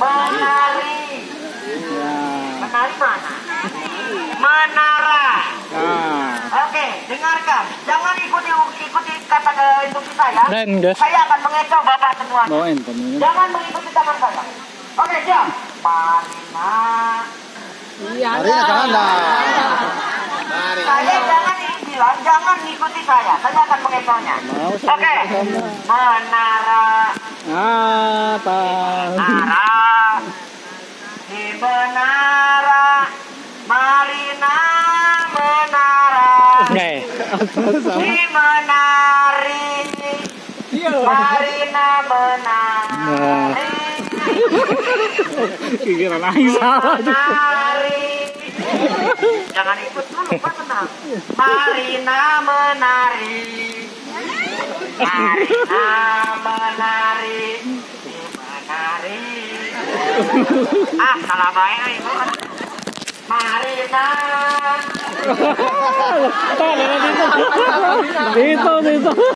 Menari. Menari mana? Menara. Oke, dengarkan. Jangan ikuti kata instruksi saya. Saya akan mengecoh bapak semua. Jangan mengikuti tangan saya. Oke, siap. Marina. Marina jangan lah. Saya jangan bilang, jangan ikuti saya. Saya akan mengecohnya. Oke. Menara. Apa? Menara. Di menara. Marina menara. Di menari. Marina menari. Kira nangis salah juga. Menari. Jangan ikut dulu, Pak, tenang. Marina menari. Marina menari. Menari. Salah baik ibu. Marina. Dito.